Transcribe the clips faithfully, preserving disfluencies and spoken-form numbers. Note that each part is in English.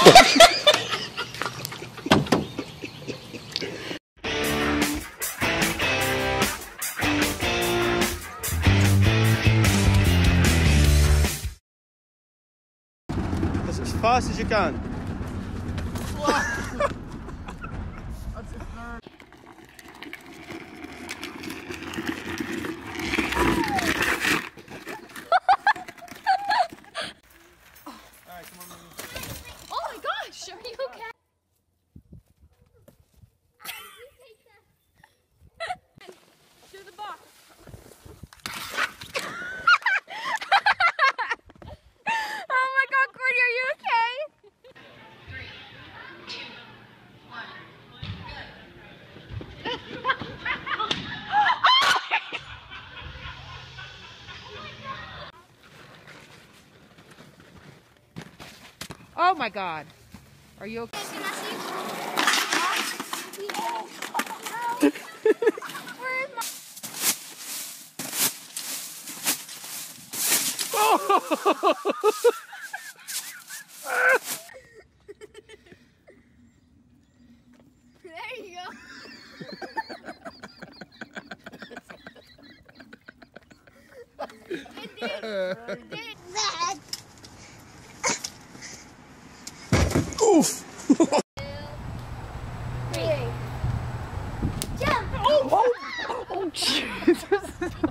That's as fast as you can. Oh my God. Are you okay? There you go. It did. It did. Oof! Three. Jump! Oh, oh, oh Jesus.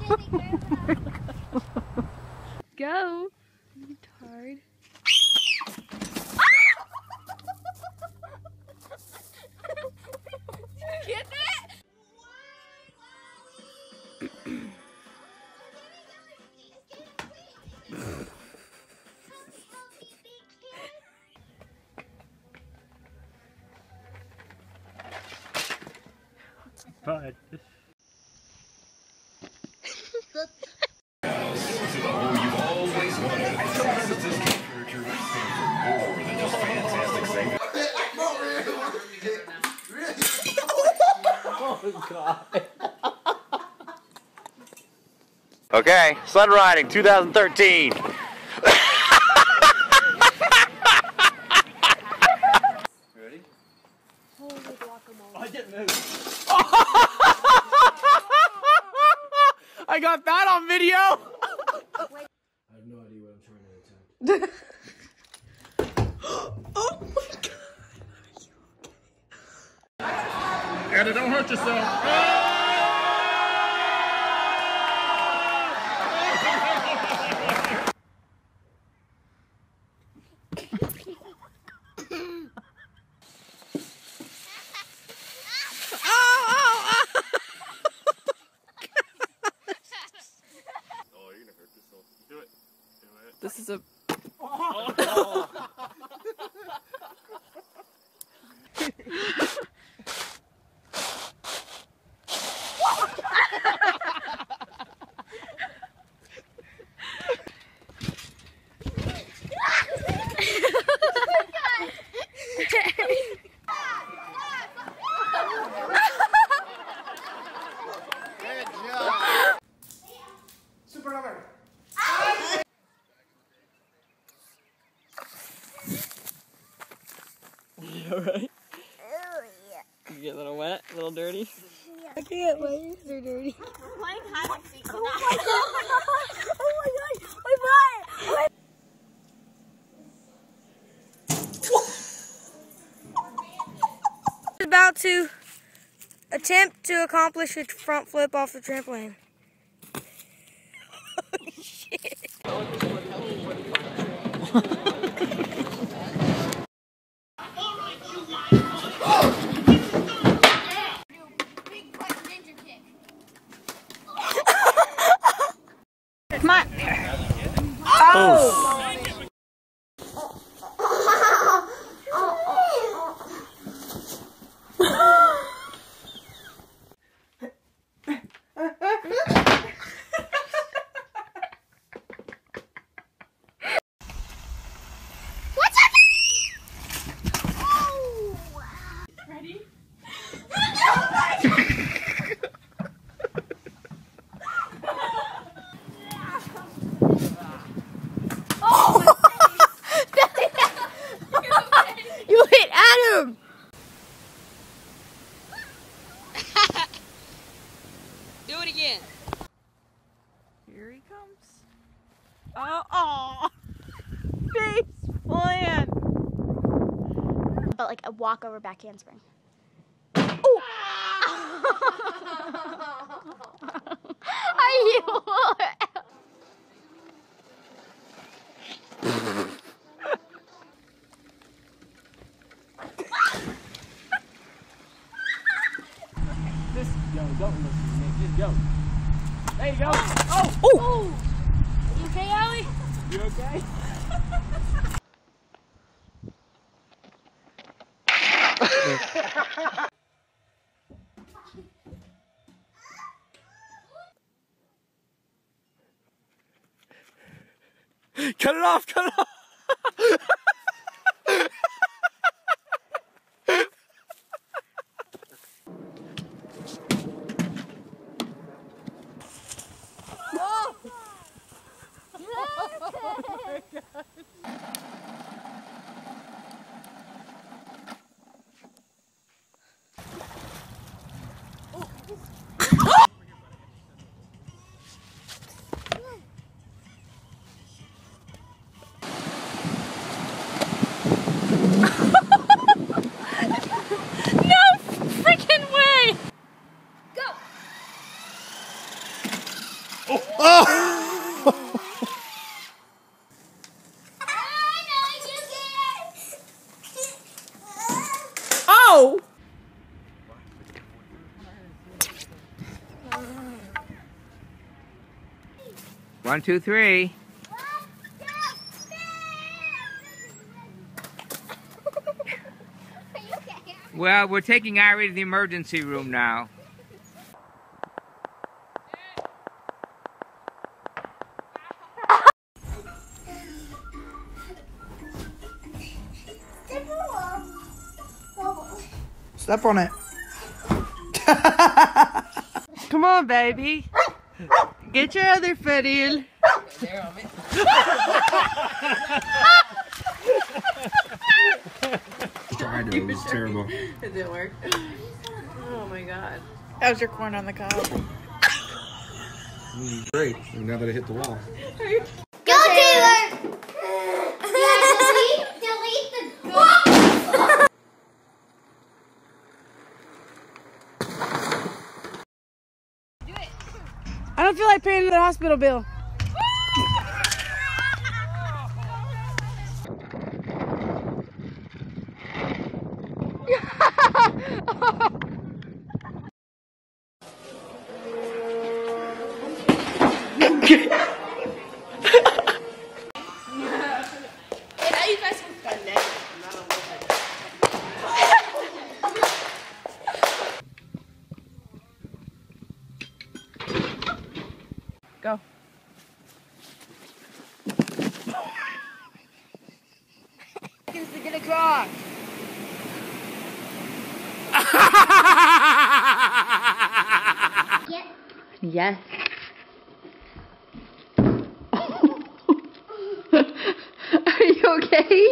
Go. You tired? Did you get that? Bye. Okay, sled riding two thousand thirteen. Ready? Holy guacamole. I didn't move. I got that on video. I have no idea what I'm trying to attempt. Oh my God. Anna, don't hurt yourself. This is a. Super number. You alright? Oh, yeah. You get a little wet, a little dirty? Yeah. I can't. My ears are dirty. We're playing hide and seek. Oh my God! Oh my God! My butt! About to attempt to accomplish a front flip off the trampoline. Oh shit! Come on. Oh! Oh! Here he comes. Oh, oh. Face plant. But like a walkover back handspring. Oh! Are you? This, yo, don't listen to me. Just go. There you go. Oh! Oh! Oh. You okay, Allie? You okay? Cut it off! Cut it off! Oh! One, two, three. Well, we're taking Irie to the emergency room now. Step on it. Come on, baby. Get your other foot in. Tried it, it was terrible. It didn't work. Oh my god. That was your corn on the cob. Mm, great. Now that I hit the wall. Go, Taylor! delete, delete the... I don't feel like paying the hospital bill. Go. Seconds to get across. Yes. Are you okay?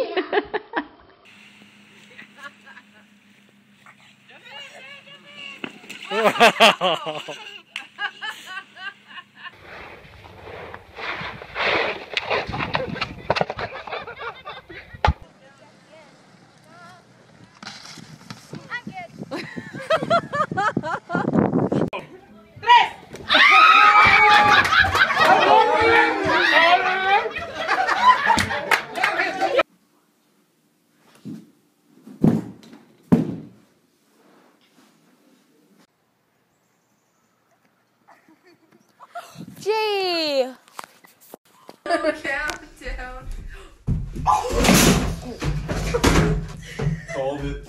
Gee. Countdown. Called it.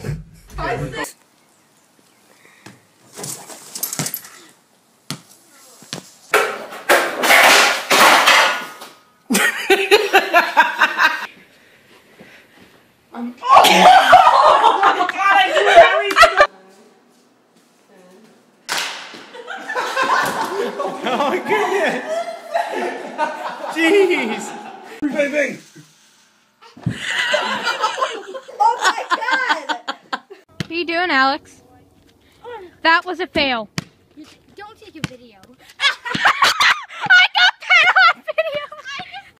Oh my goodness! Jeez! Bang, bang. Oh my god! What are you doing, Alex? That was a fail. Don't take a video.